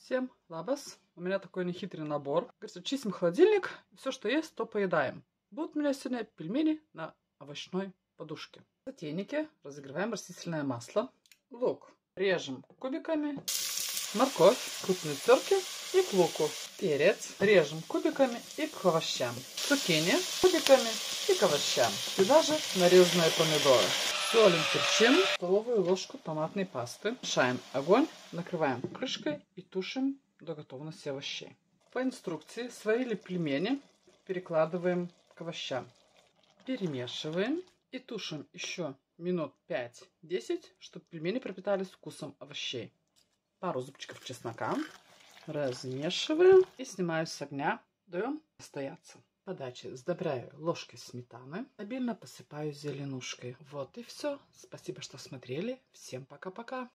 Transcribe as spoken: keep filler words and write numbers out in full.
Всем лабас. У меня такой нехитрый набор. Говорится, чистим холодильник, все, что есть, то поедаем. Будут у меня сегодня пельмени на овощной подушке. В затейнике разогреваем растительное масло. Лук режем кубиками. Морковь, крупные терки и к луку. Перец режем кубиками и к овощам. Цукини кубиками и к овощам. Сюда же нарезанные помидоры. Солим, перчим, столовую ложку томатной пасты. Мешаем огонь, накрываем крышкой и тушим до готовности овощей. По инструкции сварили пельмени, перекладываем к овощам. Перемешиваем и тушим еще минут пять-десять, чтобы пельмени пропитались вкусом овощей. Пару зубчиков чеснока. Размешиваем и снимаю с огня. Даем стояться. Подачи сдобряю ложкой сметаны. Обильно посыпаю зеленушкой. Вот и все. Спасибо, что смотрели. Всем пока-пока.